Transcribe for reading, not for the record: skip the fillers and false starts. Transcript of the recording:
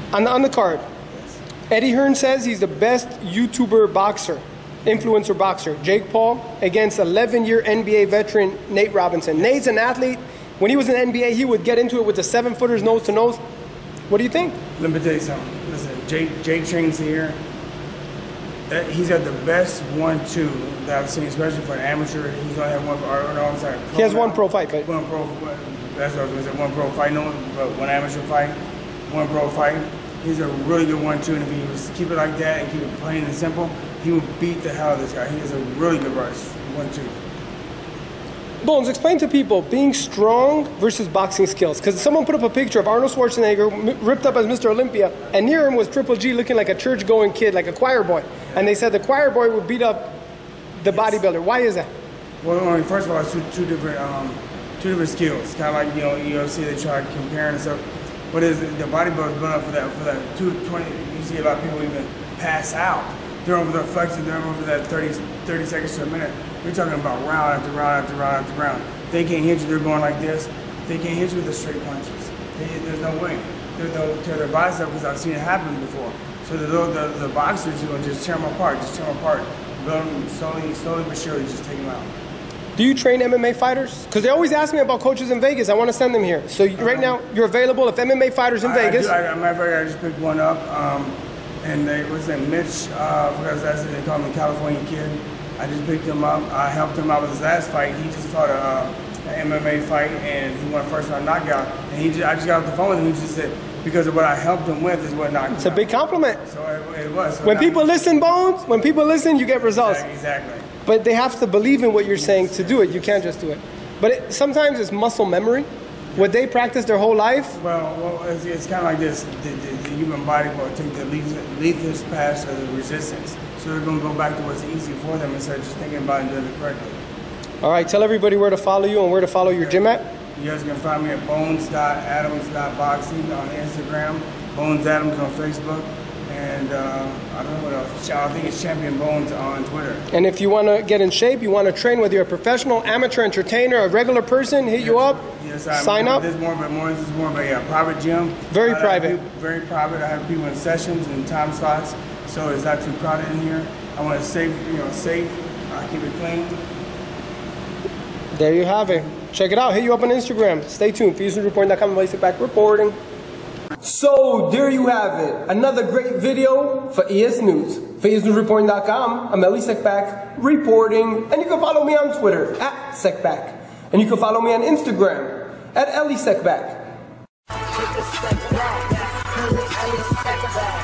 On the undercard, Eddie Hearn says he's the best YouTuber boxer, influencer boxer. Jake Paul against 11-year NBA veteran Nate Robinson. Nate's an athlete. When he was in the NBA, he would get into it with the 7-footers nose to nose. What do you think? Let me tell you something. Listen, Jake trains here. He's got the best 1-2 that I've seen, especially for an amateur. He's only had one. He has one pro fight, but one pro. That's what I was going to say. One pro fight, no, but one amateur fight, one pro fight. He's a really good 1-2, and if he was to keep it like that and keep it plain and simple, he would beat the hell out of this guy. He has a really good rush, 1-2. Bones, explain to people being strong versus boxing skills. Because someone put up a picture of Arnold Schwarzenegger ripped up as Mr. Olympia, and near him was Triple G looking like a church-going kid, like a choir boy. And they said the choir boy would beat up the bodybuilder. Why is that? Well, first of all, it's two different skills. Kind of like, you know, UFC, they try comparing and stuff. But the bodybuilders built up for that 220. You see a lot of people even pass out. They're over there flexing, they're over that 30 seconds to a minute. We're talking about round after round after round after round. They can't hit you, they're going like this. They can't hit you with the straight punches. There's no way. They'll tear their bicep because I've seen it happen before. So the boxers are going to just tear them apart, build them slowly but surely, just take them out. Do you train MMA fighters? Because they always ask me about coaches in Vegas. I want to send them here. So right now, you're available if MMA fighters in Vegas. Matter of fact, I just picked one up. And what's that, Mitch, because that's what they call him, the California kid. I just picked him up. I helped him out with his last fight. He just fought an MMA fight, and he won a first-round knockout. And I just got off the phone with him. He just said, because of what I helped him with is what knocked him out. It's a big compliment. So it was. So when people listen, Bones, when people listen, you get results. Exactly. But they have to believe in what you're saying to do it. You can't just do it. But sometimes it's muscle memory. What they practice their whole life? Well, it's kind of like this. The human body will take the least path of the resistance. So they're going to go back to what's easy for them instead of just thinking about it and doing it correctly. All right, tell everybody where to follow you and where to follow your gym at. You guys can find me at bones.adams.boxing on Instagram, Bones Adams on Facebook, and I don't know what else. I think it's Champion Bones on Twitter. And if you want to get in shape, you want to train, whether you're a professional, amateur, entertainer, a regular person, hit you up. Yes, sign up. This is more of a private gym. Very private. Very private. I have people in sessions and time slots, so it's not too crowded in here. I want to safe. Keep it clean. There you have it. Check it out. Hit you up on Instagram. Stay tuned. FeesNewsReporting.com. Elie Seckbach reporting. So there you have it. Another great video for ES News. FeesNewsReporting.com. I'm Elie Seckbach reporting, and you can follow me on Twitter at Seckbach, and you can follow me on Instagram at Elie Seckbach.